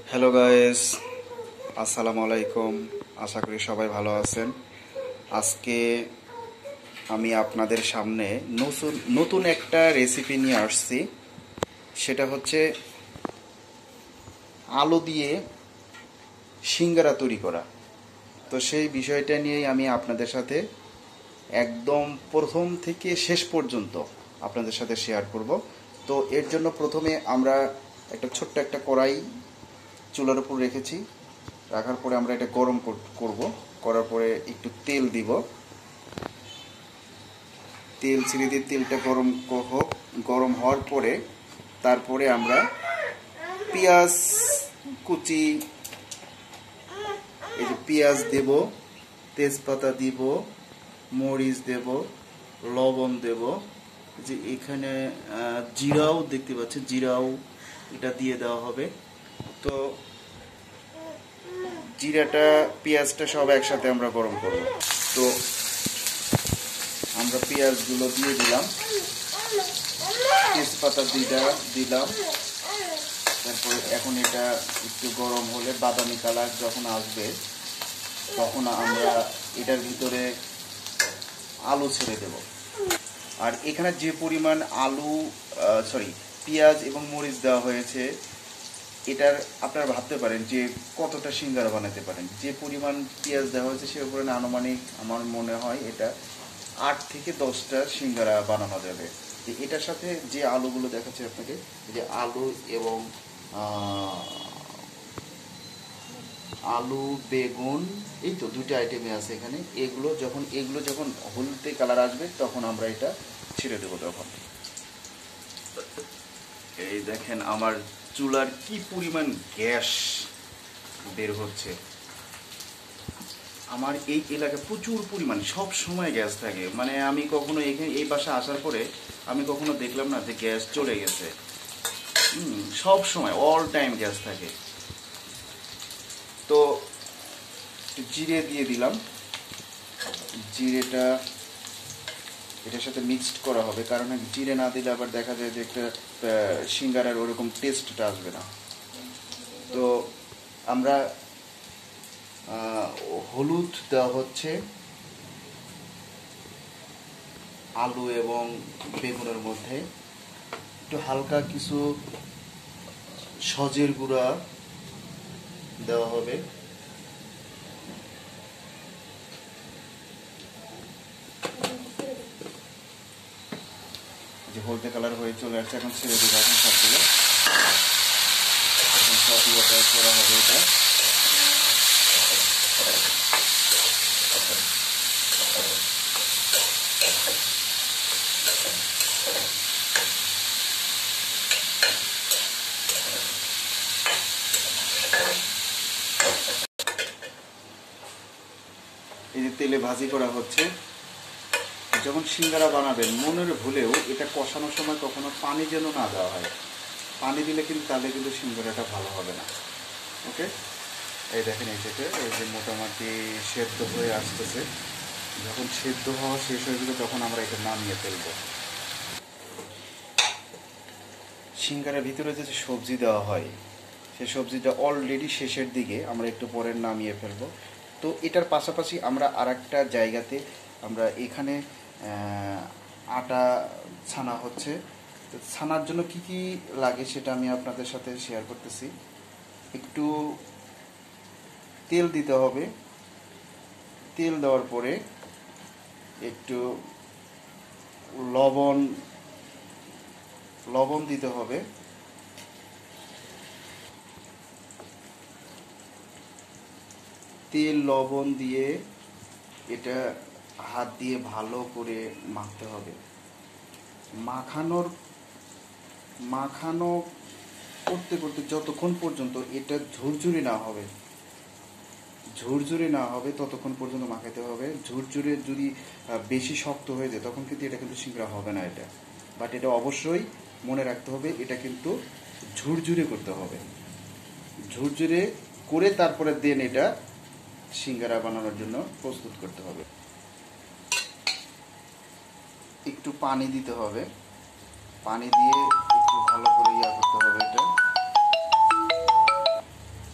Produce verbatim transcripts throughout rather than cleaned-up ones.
Hello guys, আসসালামু আলাইকুম। আশা করি সবাই ভালো আছেন। আজকে আমি আপনাদের সামনে নতুন নতুন একটা রেসিপি নিয়ে আসছি। সেটা হচ্ছে আলু দিয়ে সিঙ্গারা তৈরি করা। তো সেই বিষয়টা নিয়েই আমি আপনাদের সাথে একদম প্রথম থেকে শেষ পর্যন্ত আপনাদের সাথে শেয়ার করব। তো এর জন্য প্রথমে আমরা একটা ছোট্ট একটা কড়াই চুলার উপর রেখেছি। রাখার পরে আমরা এটা গরম করব। করার পরে একটু তেল দিব। তেল ছেড়ে দিয়ে তেলটা গরম হোক। গরম হওয়ার পরে তারপরে আমরা পেঁয়াজ কুচি, এই যে পেঁয়াজ দেব, তেজপাতা দিব, মরিচ দেব, লবণ দেব, যে এখানে জিরাও দেখতে পাচ্ছি, জিরাও এটা দিয়ে দেওয়া হবে। তো জিরাটা পেঁয়াজটা সব একসাথে আমরা গরম করব। তো আমরা পেঁয়াজগুলো দিয়ে দিলাম, তেজপাতা দুইটা দিলাম। তারপরে এখন এটা একটু গরম হলে বাদামি কালার যখন আসবে তখন আমরা এটার ভিতরে আলু ছেড়ে দেব। আর এখানে যে পরিমাণ আলু সরি পেঁয়াজ এবং মরিচ দেওয়া হয়েছে, এটার আপনারা ভাবতে পারেন যে কতটা সিঙ্গারা বানাতে পারেন। যে পরিমাণ পেঁয়াজ দেওয়া হয়েছে সে পরিমাণ আনুমানিক আমার মনে হয় এটা আট থেকে দশটা সিঙ্গারা বানানো যাবে। এটার সাথে যে আলুগুলো দেখাচ্ছি আপনাকে, যে আলু এবং আলু বেগুন, এই তো দুটো আইটেমে আছে এখানে। এগুলো যখন এগুলো যখন হলুদে কালার আসবে তখন আমরা এটা ছেড়ে দেবো। তখন এই দেখেন আমার চুলার কি পরিমাণ গ্যাস বের হচ্ছে। আমার এই এলাকায় প্রচুর পরিমাণ সব সময় গ্যাস থাকে। মানে আমি কখনো এখানে এই পাশে আসার পরে আমি কখনো দেখলাম না যে গ্যাস চলে গেছে। হুম সব সময় অল টাইম গ্যাস থাকে। তো জিরে দিয়ে দিলাম। জিরেটা এটার সাথে মিক্সড করা হবে, কারণ জিরে না দিলে আবার দেখা যায় যে একটা সিঙ্গারার ওরকম টেস্টটা আসবে না। তো আমরা হলুদ দেওয়া হচ্ছে আলু এবং বেগুনের মধ্যে। একটু হালকা কিছু সজের গুঁড়া দেওয়া হবে। যে হলদে কালার হয়ে চলে আসছে, এখন ছেড়ে দেবো এখন সবগুলো। এখন সব ইয়েটা করা হবে। এটা এই যে তেলে ভাজি করা হচ্ছে। যখন সিঙ্গারা বানাবেন মনের ভুলেও এটা কষানোর সময় কখনো পানি যেন না দেওয়া হয়। পানি দিলে কিন্তু তাহলে কিন্তু সিঙ্গারাটা ভালো হবে না। ওকে, এই দেখেন এই থেকে এই যে মোটামুটি সেদ্ধ হয়ে আসতেছে। যখন সেদ্ধ হওয়া শেষ হয়ে গেলে তখন আমরা এটা নামিয়ে ফেলবো। সিঙ্গারার ভিতরে যে সবজি দেওয়া হয় সেই সবজিটা অলরেডি শেষের দিকে, আমরা একটু পরে নামিয়ে ফেলবো। তো এটার পাশাপাশি আমরা আর একটা জায়গাতে আমরা এখানে আটা ছানা হচ্ছে। তো ছানার জন্য কি কি লাগে সেটা আমি আপনাদের সাথে শেয়ার করতেছি। একটু তেল দিতে হবে। তেল দেওয়ার পরে একটু লবণ লবণ দিতে হবে। তেল লবণ দিয়ে এটা হাত দিয়ে ভালো করে মাখতে হবে। মাখানোর মাখানো করতে করতে যতক্ষণ পর্যন্ত এটা ঝুরঝুরি না হবে ঝুরঝুরি না হবে ততক্ষণ পর্যন্ত মাখাতে হবে। ঝুরঝুরে যদি বেশি শক্ত হয়ে যায় তখন কিন্তু এটা কিন্তু সিঙ্গারা হবে না এটা। বাট এটা অবশ্যই মনে রাখতে হবে, এটা কিন্তু ঝুরঝুরে করতে হবে। ঝুরঝুরে করে তারপরে দেন এটা সিঙ্গারা বানানোর জন্য প্রস্তুত করতে হবে। একটু পানি দিতে হবে। পানি দিয়ে একটু ভালো করে ইয়া করতে হবে। এটা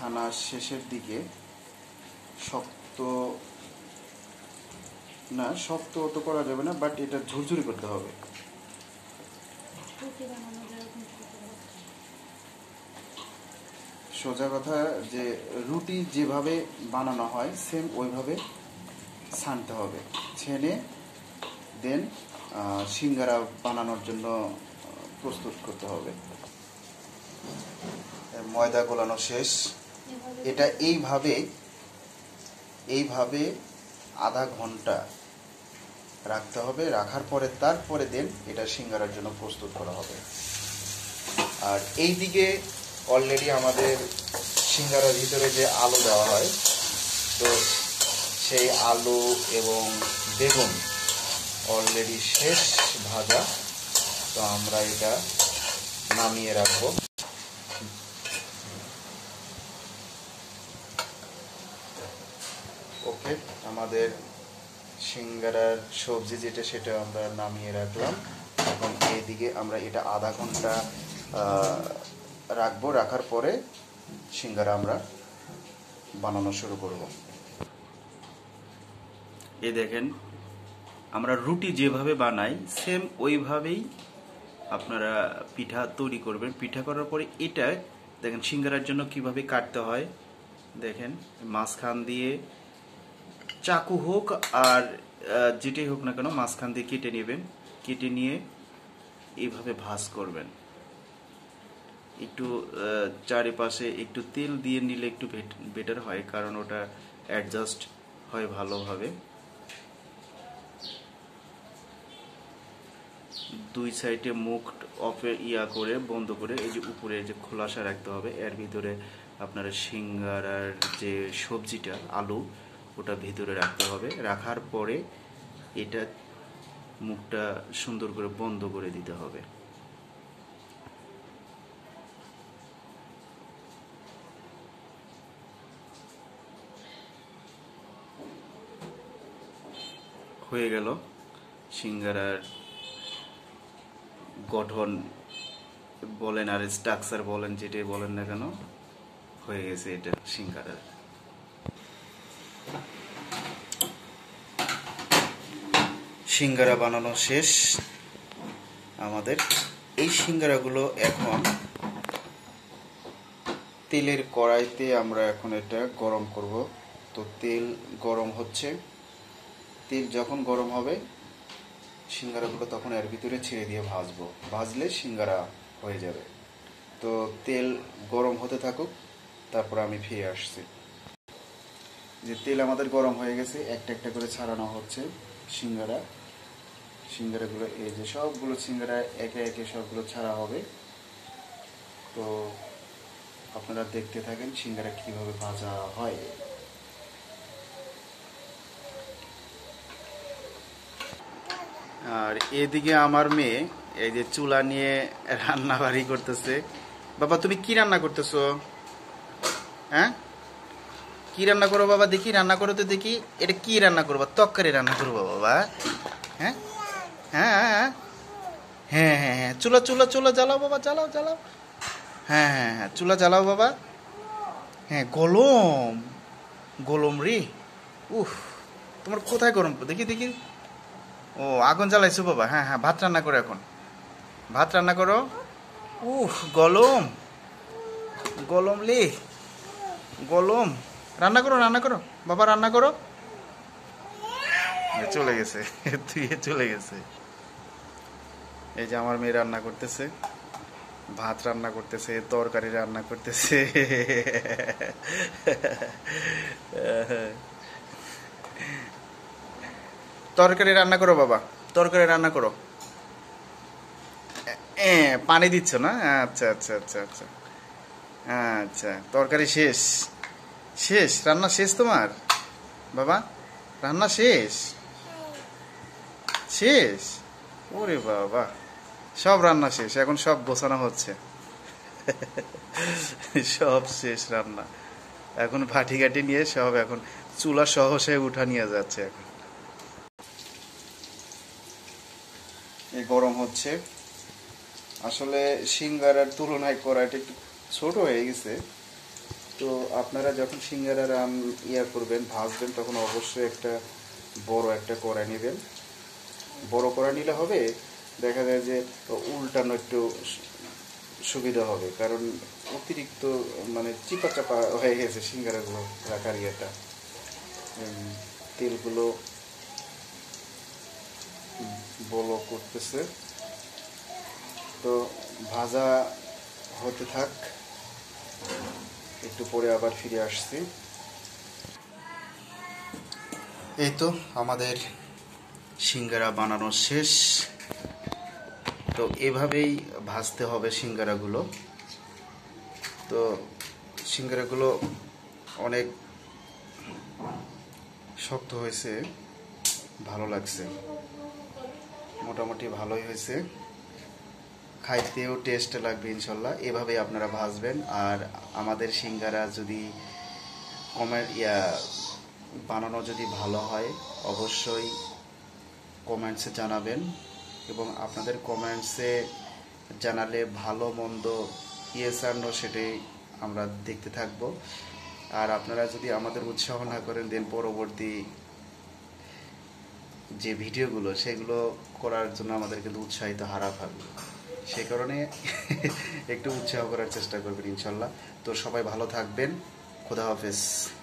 ছানার শেষের দিকে শক্ত না, শক্ত অত করা যাবে না, বাট এটা ঝুরঝুরি করতে হবে। সোজা কথা যে রুটি যেভাবে বানানো হয় সেম ওইভাবে ছানতে হবে, ছেনে দেন সিঙ্গারা বানানোর জন্য প্রস্তুত করতে হবে। ময়দা গোলানো শেষ। এটা এইভাবে এইভাবে আধা ঘন্টা রাখতে হবে। রাখার পরে তারপরে দেন এটা সিঙ্গারার জন্য প্রস্তুত করা হবে। আর এই দিকে অলরেডি আমাদের সিঙ্গারার ভিতরে যে আলু দেওয়া হয়, তো সেই আলু এবং বেগুন অলরেডি শেষ ভাজা। তো আমরা এটা নামিয়ে রাখবো। ওকে, আমাদের সিঙ্গারার সবজি যেটা সেটা আমরা নামিয়ে রাখলাম। এখন এইদিকে আমরা এটা আধা ঘন্টা রাখবো। রাখার পরে সিঙ্গারা আমরা বানানো শুরু করব। এই দেখেন, আমরা রুটি যেভাবে বানাই সেম ওইভাবেই আপনারা পিঠা তৈরি করবেন। পিঠা করার পরে এটা দেখেন সিঙ্গারার জন্য কিভাবে কাটতে হয়। দেখেন, মাঝখান দিয়ে চাকু হোক আর যেটাই হোক না কেন মাঝখান দিয়ে কেটে নেবেন। কেটে নিয়ে এইভাবে ভাঁজ করবেন। একটু চারিপাশে একটু তেল দিয়ে নিলে একটু বেটার হয়, কারণ ওটা অ্যাডজাস্ট হয় ভালোভাবে। দুই সাইডে মুখ অফে ইয়া করে বন্ধ করে এই যে উপরে যে খোলাসা রাখতে হবে। এর ভিতরে আপনার সিঙ্গারার যে সবজিটা আলু ওটা ভিতরে রাখতে হবে। রাখার পরে এটা মুখটা সুন্দর করে বন্ধ করে দিতে হবে। হয়ে গেল সিঙ্গারার গঠন বলেন আর স্ট্রাকচার বলেন, যেটাই বলেন না কেন, হয়ে গেছে এটা সিঙ্গারার। সিঙ্গারা বানানো শেষ আমাদের। এই সিঙ্গারাগুলো এখন তেলের কড়াইতে আমরা এখন এটা গরম করব। তো তেল গরম হচ্ছে। তেল যখন গরম হবে সিঙ্গারাগুলো তখন এর ভিতরে ছেড়ে দিয়ে ভাজবো। ভাজলে সিঙ্গারা হয়ে যাবে। তো তেল গরম হতে থাকুক, তারপর আমি ফিরে আসছি। যে তেল আমাদের গরম হয়ে গেছে, একটা একটা করে ছাড়ানো হচ্ছে সিঙ্গারা। সিঙ্গারাগুলো এই যে সবগুলো সিঙ্গারা একে একে সবগুলো ছাড়া হবে। তো আপনারা দেখতে থাকেন সিঙ্গারা কিভাবে ভাজা হয়। আর এদিকে আমার মেয়ে এই যে চুলা নিয়ে রান্না বাড়ি করতেছে। বাবা, তুমি কি রান্না করতেছো? হ্যাঁ, কি রান্না করো বাবা? দেখি রান্না করো তো দেখি। এটা কি রান্না করবা? তরকারি রান্না করবো বাবা? হ্যাঁ হ্যাঁ হ্যাঁ হ্যাঁ হ্যাঁ হ্যাঁ চুলা চুলা চুলা জ্বালাও বাবা, জ্বালাও জ্বালাও। হ্যাঁ হ্যাঁ হ্যাঁ চুলা জ্বালাও বাবা। হ্যাঁ, গলম গলম রে। উফ, তোমার কোথায় গরম? দেখি দেখি। ও, আগুন জ্বালাইছো বাবা? হ্যাঁ হ্যাঁ, ভাত রান্না করো এখন, ভাত রান্না করো। উফ, গলম গলম লে, গলম। রান্না করো রান্না করো বাবা, রান্না করো। চলে গেছে, তুই চলে গেছে। এই যে আমার মেয়ে রান্না করতেছে, ভাত রান্না করতেছে, তরকারি রান্না করতেছে। তরকারি রান্না করো বাবা, তরকারি রান্না করো। পানি দিচ্ছ না? আচ্ছা আচ্ছা আচ্ছা আচ্ছা আচ্ছা, তরকারি শেষ? শেষ রান্না শেষ তোমার বাবা? রান্না শেষ? শেষ? ওরে বাবা, সব রান্না শেষ, এখন সব গোছানো হচ্ছে। সব শেষ রান্না, এখন ভাটি ঘাটি নিয়ে সব এখন চুলা সহসে উঠা নিয়ে যাচ্ছে। এখন এই গরম হচ্ছে। আসলে সিঙ্গারার তুলনায় কড়াইটা একটু ছোট হয়ে গেছে, তো আপনারা যখন সিঙ্গারা রান ইয়া করবেন ভাজবেন তখন অবশ্যই একটা বড় একটা কড়াই নেবেন। বড় কড়াই নিলে হবে দেখা যায় যে উল্টানো একটু সুবিধা হবে, কারণ অতিরিক্ত মানে চিপা চাপা হয়ে গেছে সিঙ্গারাগুলো রাখার ইয়েটা। তেলগুলো বলো করতেছে, তো ভাজা হতে থাক, একটু পরে আবার ফিরে আসছি। এই তো আমাদের সিঙ্গারা বানানো শেষ। তো এভাবেই ভাজতে হবে সিঙ্গারাগুলো। তো সিঙ্গারাগুলো অনেক শক্ত হয়েছে, ভালো লাগছে, মোটামুটি ভালোই হয়েছে, খাইতেও টেস্ট লাগবে ইনশাল্লাহ। এভাবে আপনারা ভাজবেন। আর আমাদের সিঙ্গারা যদি কমেন্ট ইয়া বানানো যদি ভালো হয় অবশ্যই কমেন্টসে জানাবেন, এবং আপনাদের কমেন্টসে জানালে ভালো মন্দ ইয়েস আর নো সেটাই আমরা দেখতে থাকব। আর আপনারা যদি আমাদের উৎসাহ না করেন দেন পরবর্তী যে ভিডিওগুলো সেগুলো করার জন্য আমাদের কিন্তু উৎসাহিত হারা থাকবে। সেই কারণে একটু উৎসাহ করার চেষ্টা করবেন ইনশাল্লাহ। তো সবাই ভালো থাকবেন, খোদা হাফেজ।